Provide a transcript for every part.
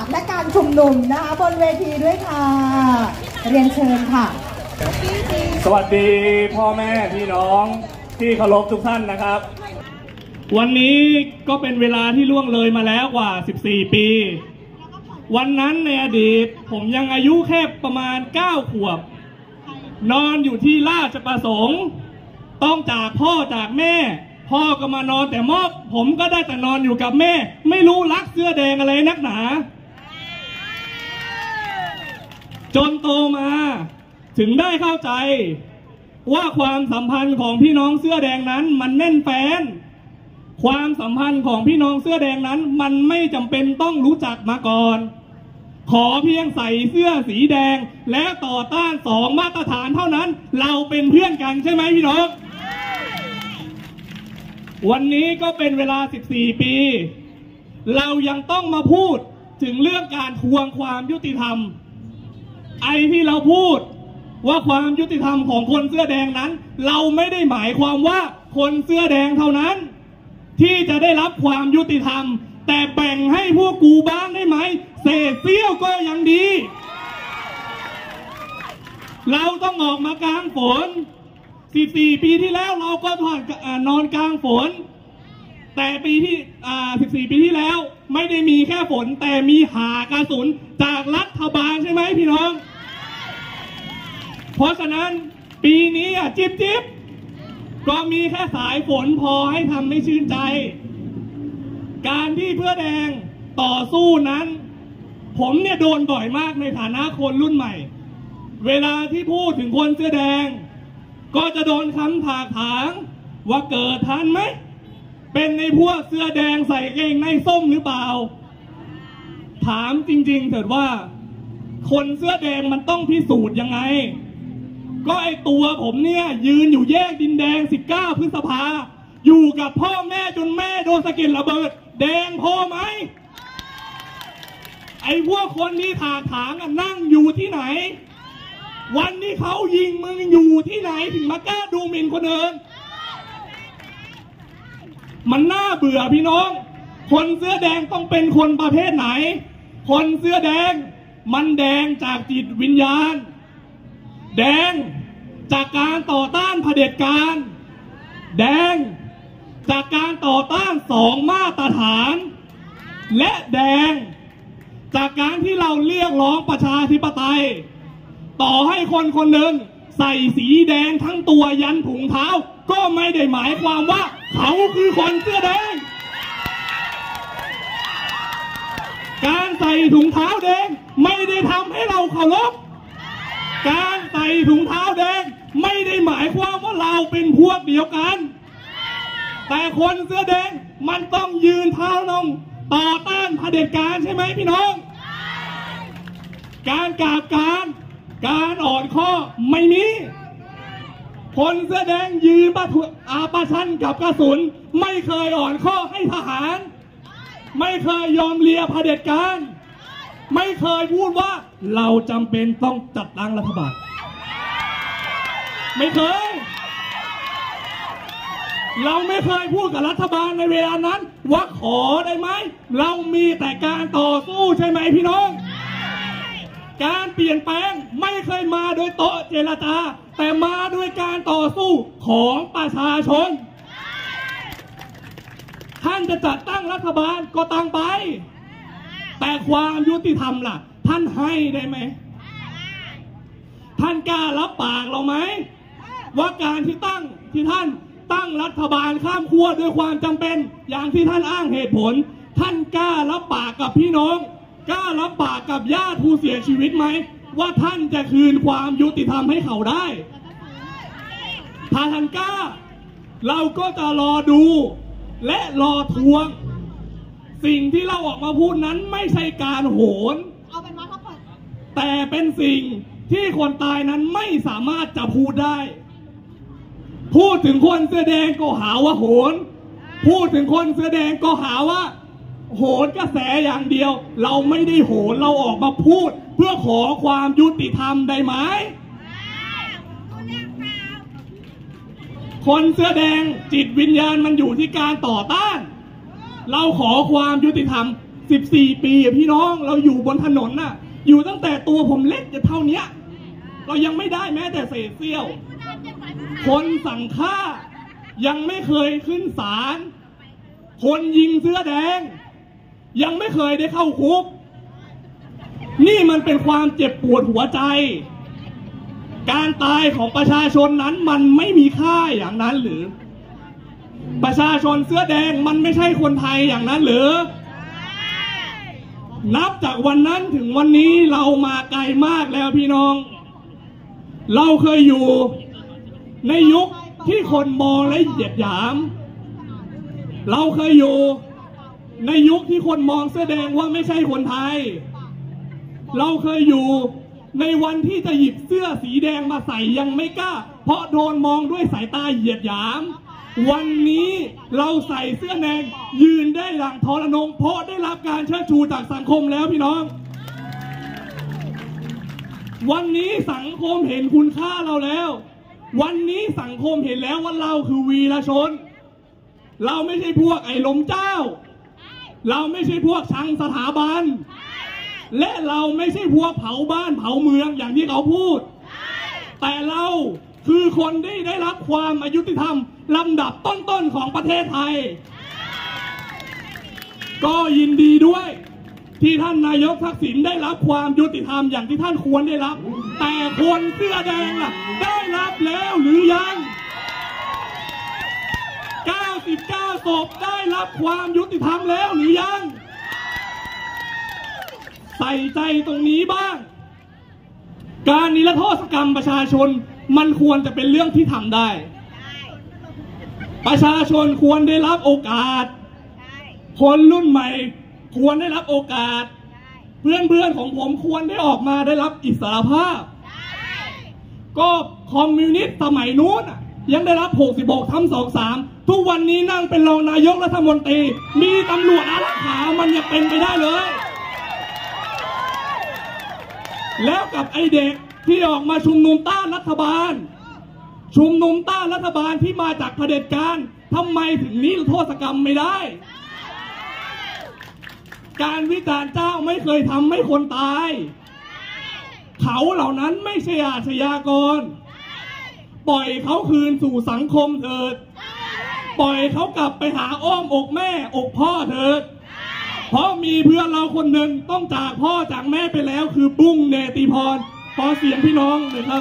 และการชุมนุมนะคะบนเวทีด้วยค่ะเรียนเชิญค่ะสวัสดีพ่อแม่พี่น้องที่เคารพทุกท่านนะครับวันนี้ก็เป็นเวลาที่ล่วงเลยมาแล้วกว่า14 ปีวันนั้นในอดีตผมยังอายุแค่ประมาณ9 ขวบนอนอยู่ที่ราชประสงค์ต้องจากพ่อจากแม่พ่อก็มานอนแต่มอบผมก็ได้แต่นอนอยู่กับแม่ไม่รู้รักเสื้อแดงอะไรนักหนาจนโตมาถึงได้เข้าใจว่าความสัมพันธ์ของพี่น้องเสื้อแดงนั้นมันแน่นแฟ้นความสัมพันธ์ของพี่น้องเสื้อแดงนั้นมันไม่จำเป็นต้องรู้จักมาก่อนขอเพียงใส่เสื้อสีแดงและต่อต้าน2 มาตรฐานเท่านั้นเราเป็นเพื่อนกันใช่ไหมพี่น้องวันนี้ก็เป็นเวลา14 ปีเรายังต้องมาพูดถึงเรื่องการทวงความยุติธรรมไอ้ที่เราพูดว่าความยุติธรรมของคนเสื้อแดงนั้นเราไม่ได้หมายความว่าคนเสื้อแดงเท่านั้นที่จะได้รับความยุติธรรมแต่แบ่งให้พวกกูบ้างได้ไหมเศษเสี้ยวก็ยังดีเราต้องออกมากลางฝน14 ปีที่แล้วเราก็นอนกลางฝนแต่14 ปีที่แล้วไม่ได้มีแค่ฝนแต่มีหากระสุนจากรัฐบาลใช่ไหมพี่น้องเพราะฉะนั้นปีนี้จิ๊บก็มีแค่สายฝนพอให้ทำให้ชื่นใจการที่เพื่อแดงต่อสู้นั้นผมเนี่ยโดนบ่อยมากในฐานะคนรุ่นใหม่เวลาที่พูดถึงคนเสื้อแดงก็จะโดนคำถากถางว่าเกิดทันไหมเป็นในพวกเสื้อแดงใส่เกงในส้มหรือเปล่าถามจริงๆเถิดว่าคนเสื้อแดงมันต้องพิสูจน์ยังไงก็ไอตัวผมเนี่ยยืนอยู่แยกดินแดง19 พฤษภาอยู่กับพ่อแม่จนแม่โดนสะเก็ดระเบิดแดงพอไหมไอพวกคนที่ถากถางนั่งอยู่ที่ไหนวันที่เขายิงมึงอยู่ที่ไหนถึงมากล้าดูหมิ่นคนอื่นมันน่าเบื่อพี่น้องคนเสื้อแดงต้องเป็นคนประเภทไหนคนเสื้อแดงมันแดงจากจิตวิญญาณแดงจากการต่อต้านเผด็จการแดงจากการต่อต้าน2 มาตรฐานและแดงจากการที่เราเรียกร้องประชาธิปไตยต่อให้คนคนหนึ่งใส่สีแดงทั้งตัวยันถุงเท้าก็ไม่ได้หมายความว่าเขาคือคนเสื้อแดงการใส่ถุงเท้าแดงไม่ได้ทำให้เราเคารพการใส่ถุงเท้าแดงไม่ได้หมายความว่าเราเป็นพวกเดียวกันแต่คนเสื้อแดงมันต้องยืนเท้าลงต่อต้านเผด็จการใช่ไหมพี่น้องการกราบการอ่อนข้อไม่มีคนเสื้อแดงยืนประชันกับกระสุนไม่เคยอ่อนข้อให้ทหารไม่เคยยอมเลียเผด็จการไม่เคยพูดว่าเราจำเป็นต้องจัดตั้งรัฐบาลไม่เคยเราไม่เคยพูดกับรัฐบาลในเวลานั้นว่าขอได้ไหมเรามีแต่การต่อสู้ใช่ไหมพี่น้องการเปลี่ยนแปลงไม่เคยมาโดยโต๊ะเจรจาแต่มาด้วยการต่อสู้ของประชาชนท่านจะจัดตั้งรัฐบาลก็ตั้งไปแต่ความยุติธรรมล่ะท่านให้ได้ไหมท่านกล้ารับปากเราไหมว่าการที่ท่านตั้งรัฐบาลข้ามขั้วด้วยความจำเป็นอย่างที่ท่านอ้างเหตุผลท่านกล้ารับปากกับพี่น้องกล้ารับปากกับญาติผู้เสียชีวิตไหมว่าท่านจะคืนความยุติธรรมให้เขาได้ถ้าท่านกล้าเราก็จะรอดูและรอทวงสิ่งที่เราออกมาพูดนั้นไม่ใช่การโหนแต่เป็นสิ่งที่คนตายนั้นไม่สามารถจะพูดได้พูดถึงคนเสื้อแดงก็หาว่าโหนพูดถึงคนเสื้อแดงก็หาว่าโหนกระแสอย่างเดียวเราไม่ได้โหนเราออกมาพูดเพื่อขอความยุติธรรมได้ไหมคนเสื้อแดงจิตวิญญาณมันอยู่ที่การต่อต้านเราขอความยุติธรรม 14 ปีพี่น้องเราอยู่บนถนนน่ะอยู่ตั้งแต่ตัวผมเล็กจะเท่านี้เรายังไม่ได้แม้แต่เศษเสี้ยวคนสั่งฆ่ายังไม่เคยขึ้นศาลคนยิงเสื้อแดงยังไม่เคยได้เข้าคุกนี่มันเป็นความเจ็บปวดหัวใจการตายของประชาชนนั้นมันไม่มีค่าอย่างนั้นหรือประชาชนเสื้อแดงมันไม่ใช่คนไทยอย่างนั้นหรือนับจากวันนั้นถึงวันนี้เรามาไกลมากแล้วพี่น้องเราเคยอยู่ในยุคที่คนมองและเหยียดหยามเราเคยอยู่ในยุคที่คนมองเสื้อแดงว่าไม่ใช่คนไทยเราเคยอยู่ในวันที่จะหยิบเสื้อสีแดงมาใส่ยังไม่กล้าเพราะโดนมองด้วยสายตาเหยียดหยามวันนี้เราใส่เสื้อแดงยืนได้อย่างทรนงเพราะได้รับการเชิดชูจากสังคมแล้วพี่น้องวันนี้สังคมเห็นคุณค่าเราแล้ววันนี้สังคมเห็นแล้วว่าเราคือวีรชนเราไม่ใช่พวกไอ้ล้มเจ้าเราไม่ใช่พวกชังสถาบันและเราไม่ใช่พวกเผาบ้านเผาเมืองอย่างที่เขาพูดแต่เราคือคนที่ได้รับความอายุติธรรมลำดับต้นๆของประเทศไทยก็ยินดีด้วยที่ท่านนายกทักษิณได้รับความยุติธรรมอย่างที่ท่านควรได้รับแต่คนเสื้อแดงล่ะได้รับแล้วหรือยัง99 ศพได้รับความยุติธรรมแล้วหรือยังใส่ใจตรงนี้บ้างการนิรโทษกรรมประชาชนมันควรจะเป็นเรื่องที่ทำได้ประชาชนควรได้รับโอกาสคนรุ่นใหม่ควรได้รับโอกาสเพื่อนของผมควรได้ออกมาได้รับอิสรภาพก็คอมมิวนิสต์สมัยนู้นยังได้รับ66 ทับ 23ทุกวันนี้นั่งเป็นรองนายกรัฐมนตรีมีตำรวจอารักขามันยังเป็นไปได้เลยแล้วกับไอเด็กที่ออกมาชุมนุมต้านรัฐบาลชุมนุมต้านรัฐบาลที่มาจากเผด็จการทำไมถึงนิรโทษกรรมไม่ได้การวิจารณ์เจ้าไม่เคยทำให้คนตายเขาเหล่านั้นไม่ใช่อาชญากรปล่อยเขาคืนสู่สังคมเถิดปล่อยเขากลับไปหาอ้อมอกแม่อกพ่อเถิดเพราะมีเพื่อนเราคนหนึ่งต้องจากพ่อจากแม่ไปแล้วคือบุ้งเนติพรขอเสียงพี่น้องเลยครับ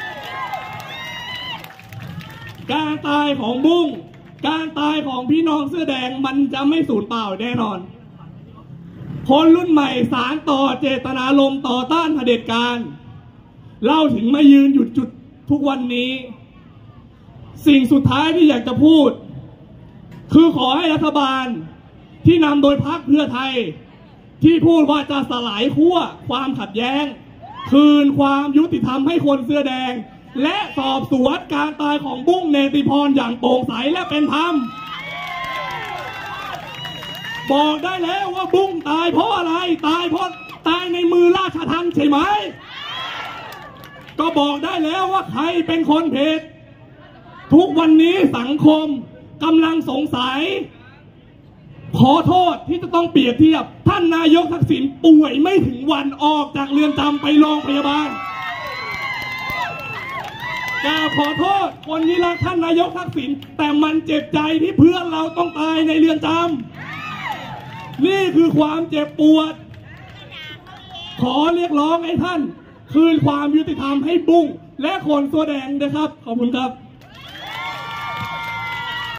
การตายของบุ้งการตายของพี่น้องเสื้อแดงมันจะไม่สูญเปล่าแน่นอนคนรุ่นใหม่สานต่อเจตนารมณ์ต่อต้านเผด็จการเราถึงมายืนหยุดจุดทุกวันนี้สิ่งสุดท้ายที่อยากจะพูดคือขอให้รัฐบาลที่นำโดยพรรคเพื่อไทยที่พูดว่าจะสลายขั้วความขัดแย้งคืนความยุติธรรมให้คนเสื้อแดงและสอบสวนการตายของบุ้งเนติพรอย่างโปร่งใสและเป็นธรรมบอกได้แล้วว่าบุ้งตายเพราะอะไรตายเพราะตายในมือราชทัณฑ์ใช่ไหมก็บอกได้แล้วว่าใครเป็นคนผิดทุกวันนี้สังคมกำลังสงสัยขอโทษที่จะต้องเปรียบเทียบท่านนายกทักษิณป่วยไม่ถึงวันออกจากเรือนจำไปโรงพยาบาลกล่าวขอโทษคนที่รักท่านนายกทักษิณแต่มันเจ็บใจที่เพื่อนเราต้องตายในเรือนจำนี่คือความเจ็บปวดขอเรียกร้องให้ท่านคืนความยุติธรรมให้บุ้งและคนตัวแดงนะครับขอบคุณครับ